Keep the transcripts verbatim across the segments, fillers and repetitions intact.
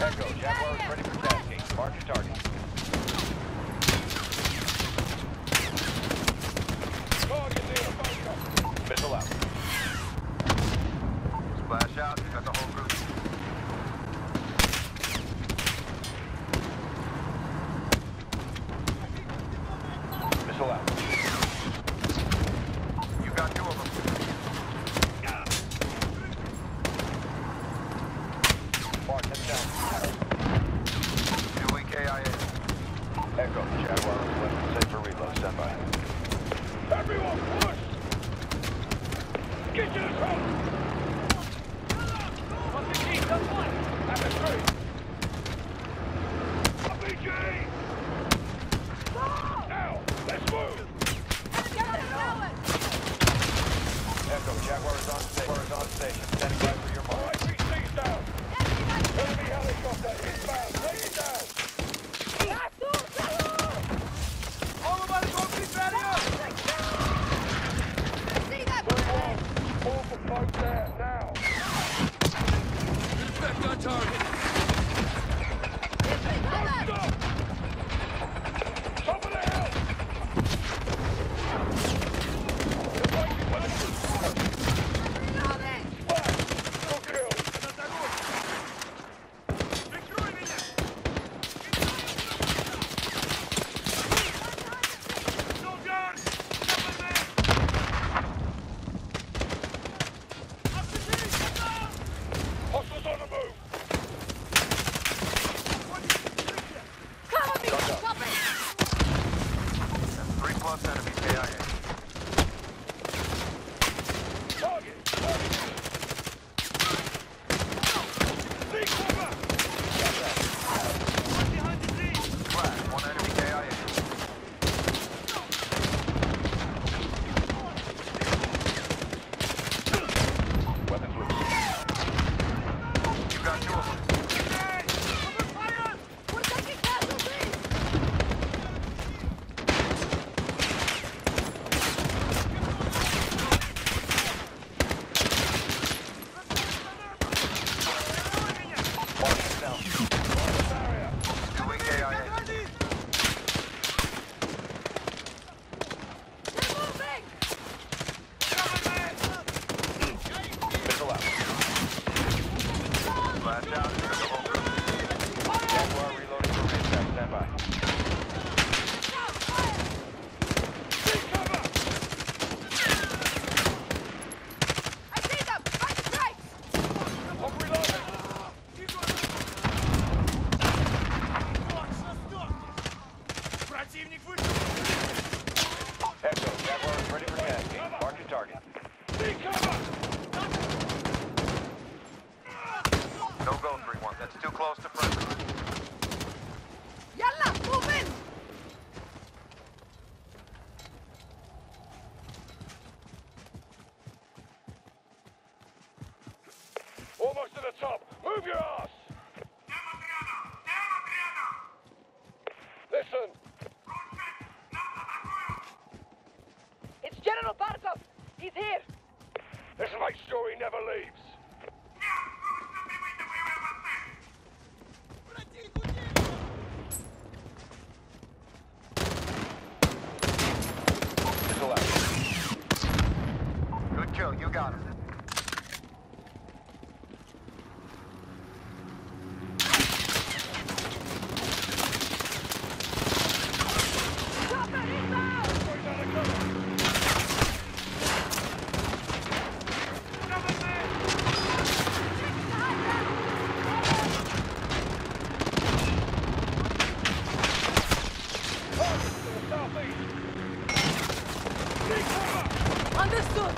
Echo, Jaguar is ready for tasking. Mark your target. Target near bunker. Missile out. Splash out. You got the whole group. Missile out. You got two of them. Mark, head down. Doing K I A. Echo, Jaguar is left set for reload. Stand by. Everyone, push! Get to the front! What's the key? That's one! Have a three! R P G! Now, let's move! Echo, Jaguar is on station. Jaguar is on station. Standing by for your mark. All right, P C's down. Enemy helicopter inbound. Take it down. All of us on this area. thirty-one. All for boat there now. Respect on target. Stop! Top of the hill. Almost to the top. Move your ass. Listen. It's General Barkov. He's here. Let's make sure he never leaves. Missile out. Good kill. You got him. Understood.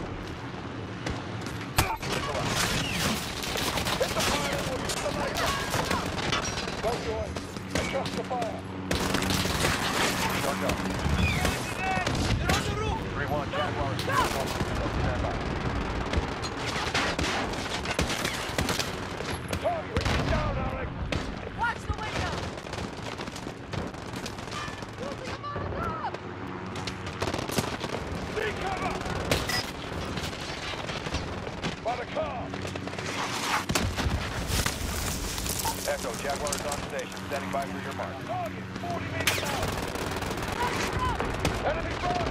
Don't join. Adjust the fire. Shut up. three one, Jaguar is stand by. Target, reach down, Alex. Watch the window. Using a Molotov. Take cover. By the car. Echo, Jaguar is on station, standing by for your mark. Target, forty meters out. Enemy front!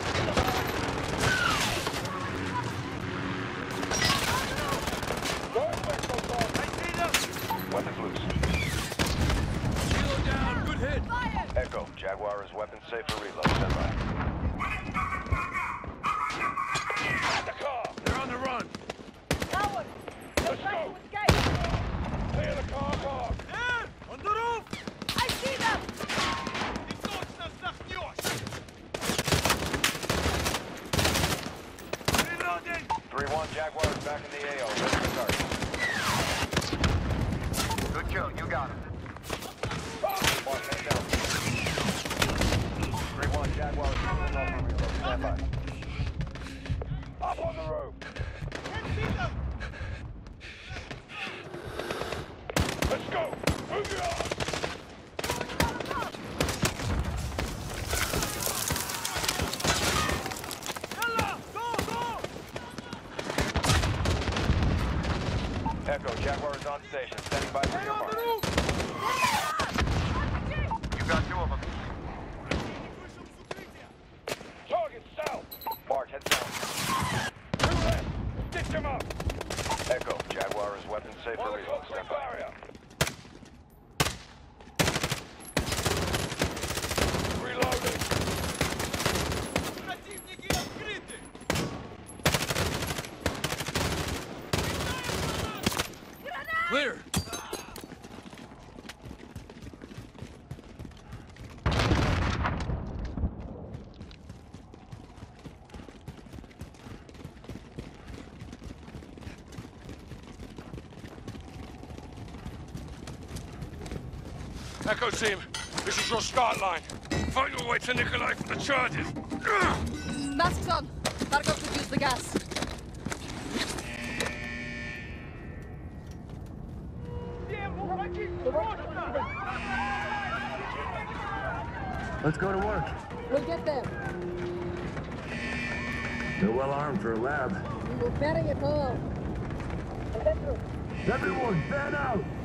Weapons loose. Kilo down, good hit. Fire! Echo, Jaguar is weapons safe for reload. Stand by. The car! They're on the run. Coward! Let's Trying go! to escape! Clear the car car! There, on the roof. I see them! Reloading. three one, Jaguar is back in the A O. Ready to start. Good kill, you got him. Mark, head down. three one, Jaguar is moving over reload. Stand by. Up on the roof. Let's go! Move your arms! Yalla, go, go. Echo, Jaguar is on station, standing by for Head your on mark. the roof. You got two of them. Target south! Mark, head south. Two left! Stitch him up! Echo, Jaguar is weapons safe for reload. Stand by. Reloading! Противники открыты. Clear. Echo team, this is your start line. Find your way to Nikolai for the charges. Masks on! Barkov could use the gas. Let's go to work. We'll get there. They're well armed for a lab. We will bury it all. Everyone, fan out!